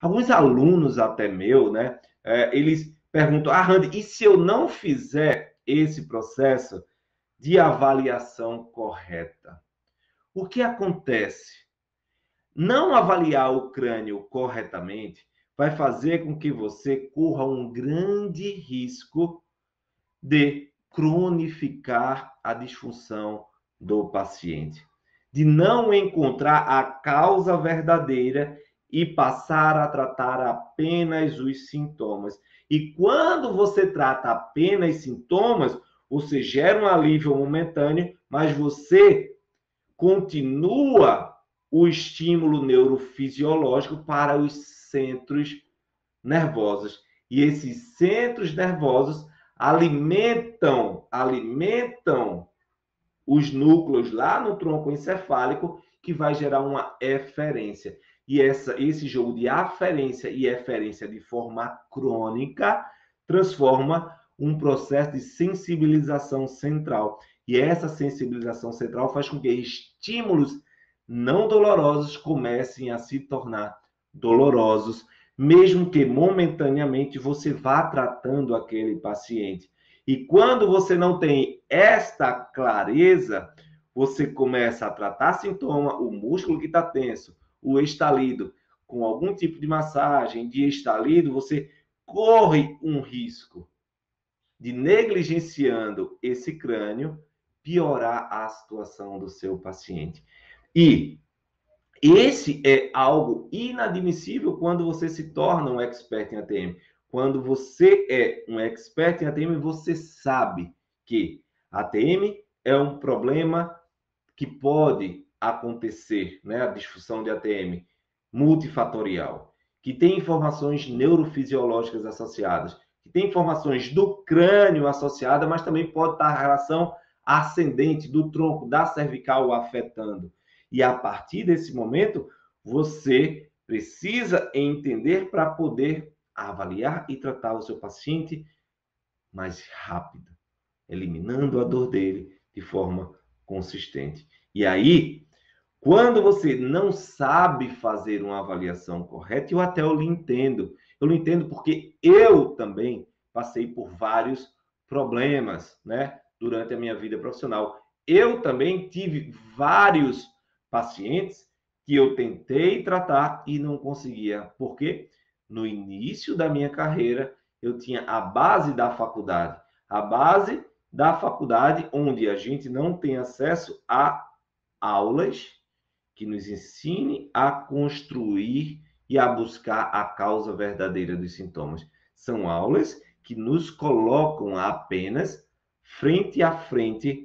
Alguns alunos até meu, né? Eles perguntam, Randy, e se eu não fizer esse processo de avaliação correta? O que acontece? Não avaliar o crânio corretamente vai fazer com que você corra um grande risco de cronificar a disfunção do paciente, de não encontrar a causa verdadeira e passar a tratar apenas os sintomas. E quando você trata apenas sintomas, você gera um alívio momentâneo, mas você continua o estímulo neurofisiológico para os centros nervosos. E esses centros nervosos alimentam os núcleos lá no tronco encefálico, que vai gerar uma eferência. E esse jogo de aferência e eferência de forma crônica transforma um processo de sensibilização central. E essa sensibilização central faz com que estímulos não dolorosos comecem a se tornar dolorosos, mesmo que momentaneamente você vá tratando aquele paciente. E quando você não tem esta clareza, você começa a tratar sintoma, o músculo que está tenso, o estalido, com algum tipo de massagem, de estalido, você corre um risco de, negligenciando esse crânio, piorar a situação do seu paciente. E esse é algo inadmissível quando você se torna um expert em ATM. Quando você é um expert em ATM, você sabe que ATM é um problema que pode acontecer, né? A disfunção de ATM multifatorial, que tem informações neurofisiológicas associadas, que tem informações do crânio associadas, mas também pode estar a relação ascendente do tronco, da cervical afetando. E a partir desse momento, você precisa entender para poder avaliar e tratar o seu paciente mais rápido, eliminando a dor dele de forma consistente. E aí, quando você não sabe fazer uma avaliação correta, eu lhe entendo. Eu lhe entendo porque eu também passei por vários problemas, né, durante a minha vida profissional. Eu também tive vários pacientes que eu tentei tratar e não conseguia. Porque no início da minha carreira, eu tinha a base da faculdade. A base da faculdade, onde a gente não tem acesso a aulas que nos ensine a construir e a buscar a causa verdadeira dos sintomas. São aulas que nos colocam apenas frente a frente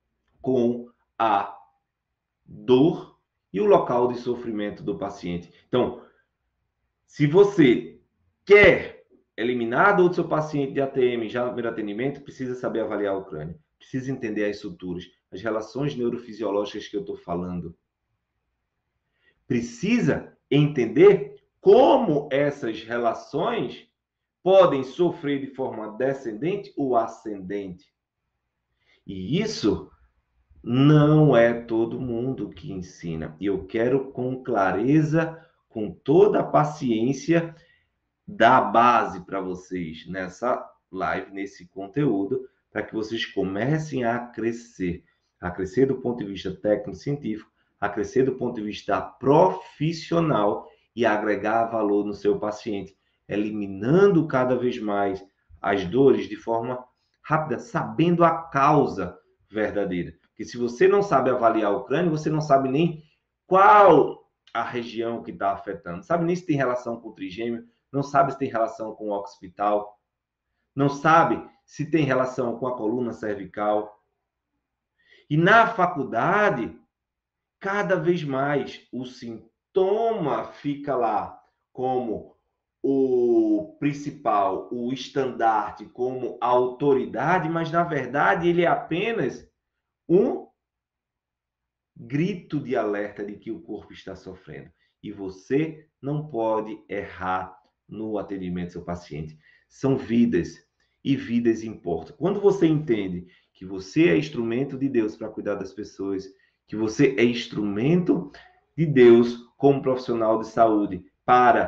com a dor e o local de sofrimento do paciente. Então, se você quer eliminar a dor do seu paciente de ATM já no primeiro atendimento, precisa saber avaliar o crânio, precisa entender as suturas, as relações neurofisiológicas que eu estou falando. Precisa entender como essas relações podem sofrer de forma descendente ou ascendente. E isso não é todo mundo que ensina. E eu quero com clareza, com toda a paciência, dar base para vocês nessa live, nesse conteúdo, para que vocês comecem a crescer do ponto de vista técnico-científico, a crescer do ponto de vista profissional e agregar valor no seu paciente, eliminando cada vez mais as dores de forma rápida, sabendo a causa verdadeira. Porque se você não sabe avaliar o crânio, você não sabe nem qual a região que está afetando, não sabe nem se tem relação com o trigêmeo, não sabe se tem relação com o occipital, não sabe se tem relação com a coluna cervical. E na faculdade, cada vez mais o sintoma fica lá como o principal, o estandarte, como a autoridade, mas na verdade ele é apenas um grito de alerta de que o corpo está sofrendo. E você não pode errar no atendimento do seu paciente. São vidas e vidas importam. Quando você entende que você é instrumento de Deus para cuidar das pessoas, que você é instrumento de Deus como profissional de saúde para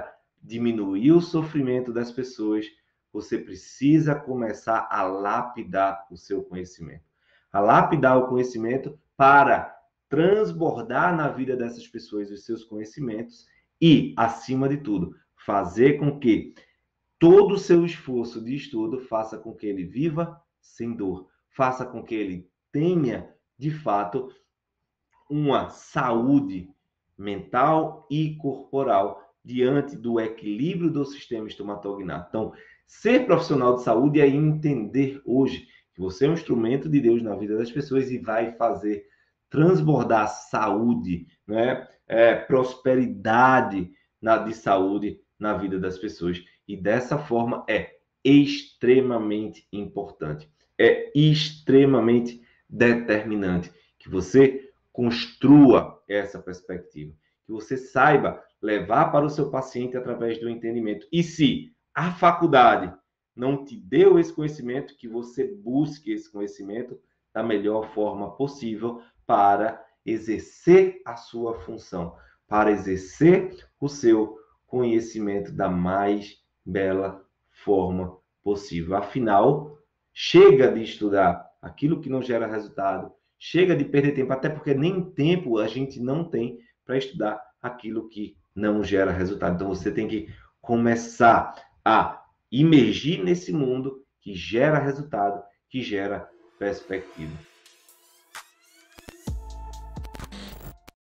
diminuir o sofrimento das pessoas, você precisa começar a lapidar o seu conhecimento. A lapidar o conhecimento para transbordar na vida dessas pessoas os seus conhecimentos e, acima de tudo, fazer com que todo o seu esforço de estudo faça com que ele viva sem dor, faça com que ele tenha, de fato, uma saúde mental e corporal diante do equilíbrio do sistema estomatognato. Então, ser profissional de saúde é entender hoje que você é um instrumento de Deus na vida das pessoas e vai fazer transbordar saúde, né? Prosperidade de saúde na vida das pessoas. E dessa forma é extremamente importante, é extremamente determinante que você construa essa perspectiva, que você saiba levar para o seu paciente através do entendimento. E se a faculdade não te deu esse conhecimento, que você busque esse conhecimento da melhor forma possível para exercer a sua função, para exercer o seu conhecimento da mais bela forma possível. Afinal, chega de estudar aquilo que não gera resultado, chega de perder tempo, até porque nem tempo a gente não tem para estudar aquilo que não gera resultado. Então você tem que começar a imergir nesse mundo que gera resultado, que gera perspectiva.